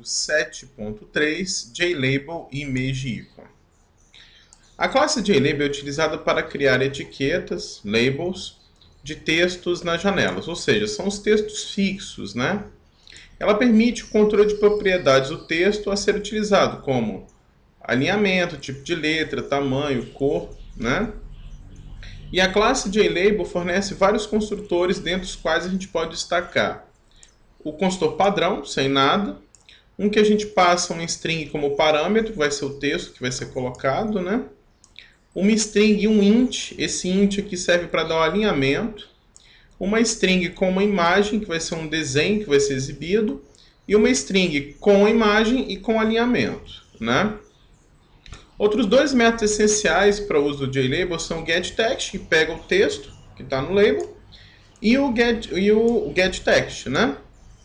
código 7.3 JLabel e ImageIcon. A classe JLabel é utilizada para criar etiquetas, labels, de textos nas janelas, ou seja, são os textos fixos, né? Ela permite o controle de propriedades do texto a ser utilizado, como alinhamento, tipo de letra, tamanho, cor, né? E a classe JLabel fornece vários construtores, dentre os quais a gente pode destacar o construtor padrão, sem nada, um que a gente passa uma string como parâmetro, que vai ser o texto que vai ser colocado, né? Uma string e um int, esse int aqui serve para dar um alinhamento, uma string com uma imagem, que vai ser um desenho que vai ser exibido, e uma string com a imagem e com alinhamento, né? Outros dois métodos essenciais para o uso do JLabel são o getText, que pega o texto que está no label, e o getText, né?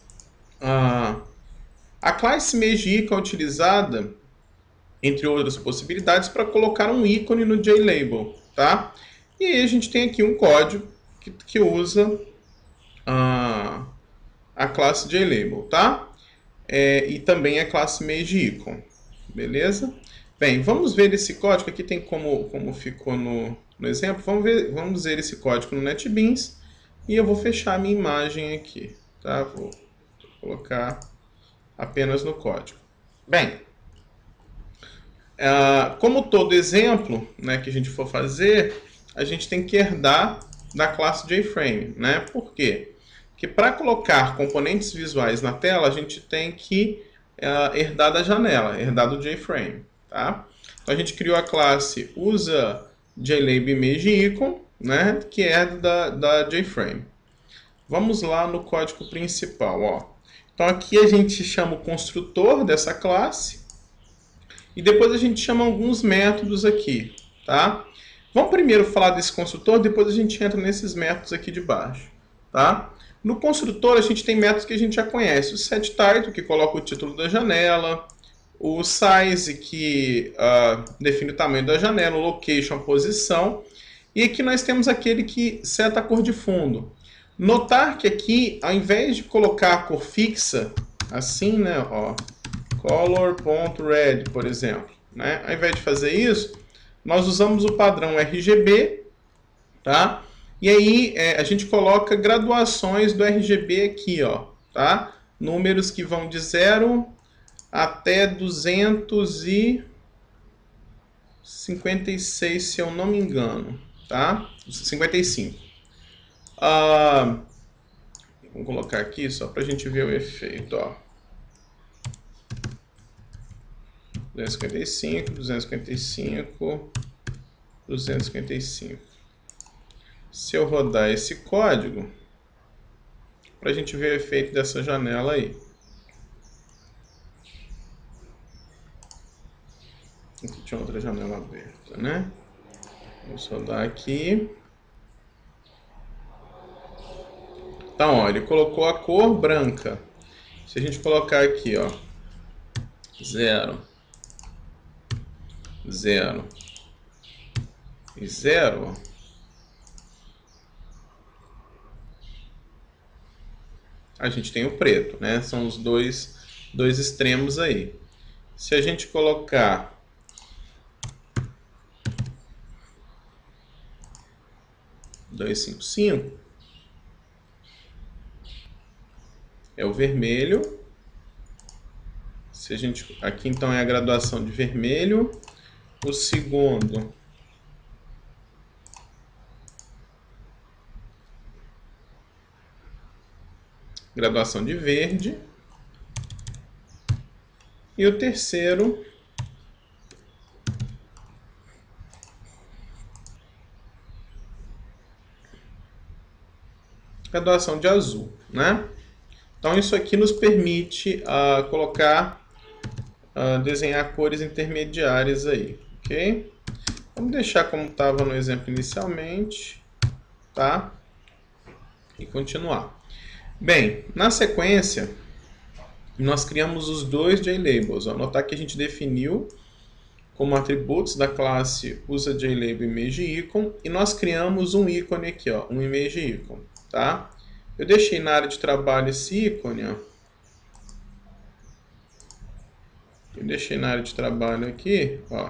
A classe ImageIcon é utilizada, entre outras possibilidades, para colocar um ícone no JLabel, tá? E aí a gente tem aqui um código que usa a classe JLabel, tá? E também a classe ImageIcon, beleza? Bem, vamos ver esse código. Aqui tem como ficou no exemplo. Vamos ver esse código no NetBeans. E eu vou fechar a minha imagem aqui, tá? Vou colocar apenas no código. Bem, como todo exemplo, né, que a gente for fazer, a gente tem que herdar da classe JFrame, né? Por quê? Porque para colocar componentes visuais na tela, a gente tem que herdar da janela, herdar do JFrame, tá? Então a gente criou a classe usa JLabel ImageIcon, né, que herda da JFrame. Vamos lá no código principal, ó. Então aqui a gente chama o construtor dessa classe e depois a gente chama alguns métodos aqui, tá? Vamos primeiro falar desse construtor, depois a gente entra nesses métodos aqui de baixo, tá? No construtor a gente tem métodos que a gente já conhece, o setTitle, que coloca o título da janela, o size, que define o tamanho da janela, o location, a posição, e aqui nós temos aquele que seta a cor de fundo. Notar que aqui, ao invés de colocar a cor fixa, assim, né, ó, color.red, por exemplo, né, ao invés de fazer isso, nós usamos o padrão RGB, tá? E aí a gente coloca graduações do RGB aqui, ó, tá? Números que vão de 0 até 256, se eu não me engano, tá? 55. Vamos colocar aqui só para a gente ver o efeito, ó. 255, 255, 255. Se eu rodar esse código, para a gente ver o efeito dessa janela aí. Aqui tinha outra janela aberta, né? Vamos rodar aqui. Então, ó, ele colocou a cor branca. Se a gente colocar aqui, ó, 0, 0 e 0, a gente tem o preto, né? São os dois extremos aí. Se a gente colocar 255, é o vermelho. Se a gente, aqui então é a graduação de vermelho. O segundo graduação de verde. E o terceiro graduação de azul, né? Então isso aqui nos permite desenhar cores intermediárias aí, ok? Vamos deixar como estava no exemplo inicialmente, tá? E continuar. Bem, na sequência, nós criamos os dois JLabels. Notar que a gente definiu como atributos da classe usa JLabel ImageIcon e nós criamos um ícone aqui, ó, um ImageIcon, tá? Eu deixei na área de trabalho esse ícone, ó, Eu deixei na área de trabalho aqui, ó,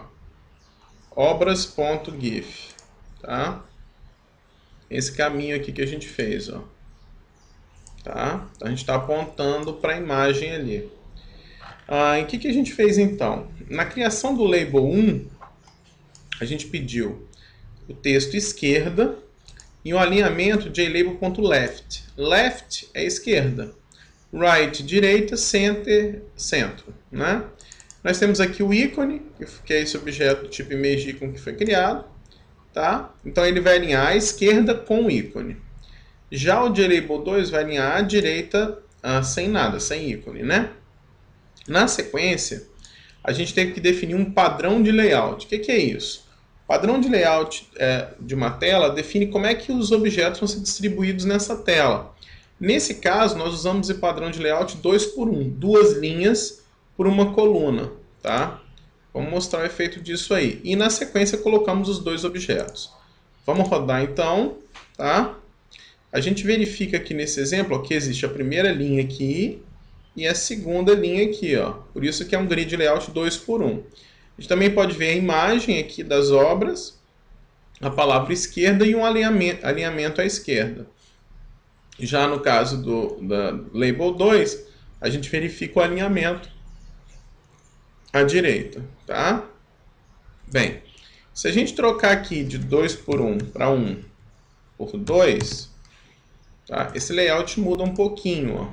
obras.gif, tá? Esse caminho aqui que a gente fez, ó, tá? Então, a gente está apontando para a imagem ali. E o que a gente fez então? Na criação do label 1, a gente pediu o texto esquerda e um alinhamento JLabel.left. Left é esquerda, right, direita, center, centro, né? Nós temos aqui o ícone, que é esse objeto do tipo ImageIcon que foi criado, tá? Então ele vai alinhar à esquerda com o ícone. Já o JLabel 2 vai alinhar à direita sem nada, sem ícone, né? Na sequência, a gente teve que definir um padrão de layout. O que é isso? O padrão de layout de uma tela define como é que os objetos vão ser distribuídos nessa tela. Nesse caso, nós usamos o padrão de layout 2x1, 2 linhas por uma coluna, tá? Vamos mostrar o efeito disso aí. E na sequência colocamos os dois objetos. Vamos rodar então, tá? A gente verifica aqui nesse exemplo ó, que existe a primeira linha aqui e a segunda linha aqui, ó. Por isso que é um grid layout 2x1. A gente também pode ver a imagem aqui das obras, a palavra esquerda e um alinhamento à esquerda. Já no caso da Label 2, a gente verifica o alinhamento à direita, tá? Bem, se a gente trocar aqui de 2x1 para 1 por 2, tá? Esse layout muda um pouquinho, ó.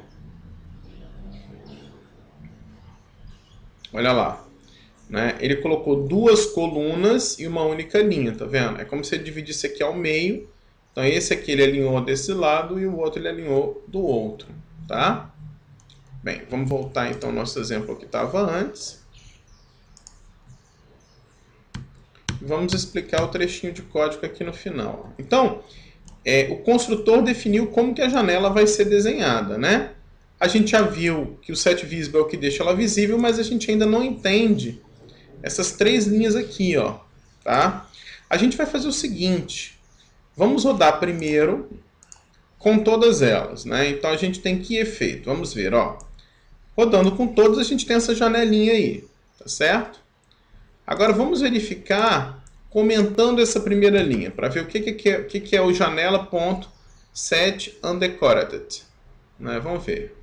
Olha lá, né? Ele colocou duas colunas e uma única linha, tá vendo? É como se ele dividisse aqui ao meio. Então esse aqui ele alinhou desse lado e o outro ele alinhou do outro, tá? Bem, vamos voltar então ao nosso exemplo que estava antes. Vamos explicar o trechinho de código aqui no final. Então, o construtor definiu como que a janela vai ser desenhada, né? A gente já viu que o setVisible é o que deixa ela visível, mas a gente ainda não entende essas três linhas aqui, ó, tá? A gente vai fazer o seguinte, vamos rodar primeiro com todas elas, né? Então a gente tem que efeito, vamos ver, ó. Rodando com todas, a gente tem essa janelinha aí, tá certo? Agora vamos verificar comentando essa primeira linha, para ver o que é o janela.setUndecorated, né? Vamos ver.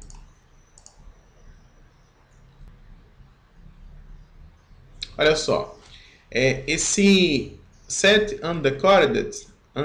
Olha só, esse setUndecorated,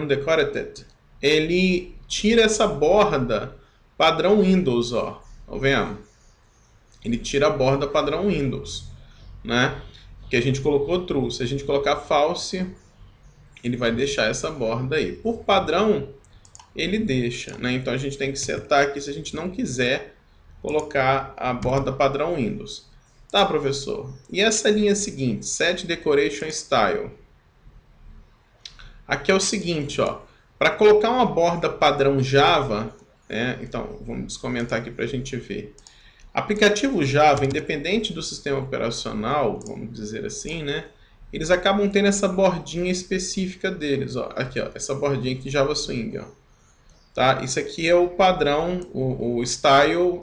ele tira essa borda padrão Windows, ó, tá vendo? Ele tira a borda padrão Windows, né? Que a gente colocou true. Se a gente colocar false, ele vai deixar essa borda aí. Por padrão, ele deixa, né? Então a gente tem que setar aqui se a gente não quiser colocar a borda padrão Windows. Tá, professor? E essa linha seguinte, Set Decoration Style. Aqui é o seguinte, ó. Para colocar uma borda padrão Java, né? Então vamos descomentar aqui para a gente ver. Aplicativo Java, independente do sistema operacional, vamos dizer assim, né? Eles acabam tendo essa bordinha específica deles, ó. Aqui, ó, essa bordinha aqui Java Swing, ó. Tá? Isso aqui é o padrão, o style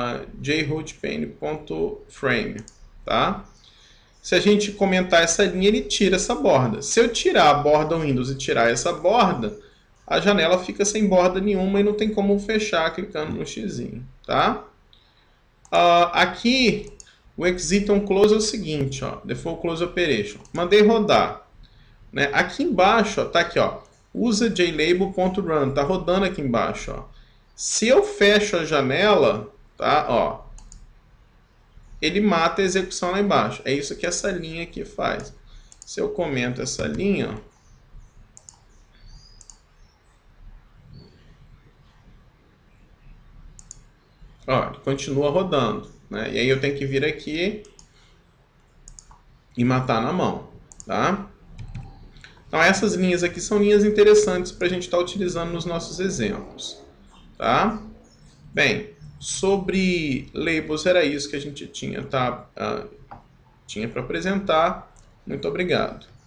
jrootpane.frame, tá? Se a gente comentar essa linha, ele tira essa borda. Se eu tirar a borda Windows e tirar essa borda, a janela fica sem borda nenhuma e não tem como fechar clicando no xizinho, tá? Aqui, o exit on close é o seguinte, ó, default close operation. Mandei rodar, né? Aqui embaixo, ó, tá aqui, ó, usa jlabel.run, tá rodando aqui embaixo, ó. Se eu fecho a janela, tá, ó, ele mata a execução lá embaixo. É isso que essa linha aqui faz. Se eu comento essa linha, ó, continua rodando, né? E aí eu tenho que vir aqui e matar na mão, tá? Então essas linhas aqui são linhas interessantes para a gente estar utilizando nos nossos exemplos, tá? Bem, sobre labels era isso que a gente tinha para apresentar. Muito obrigado.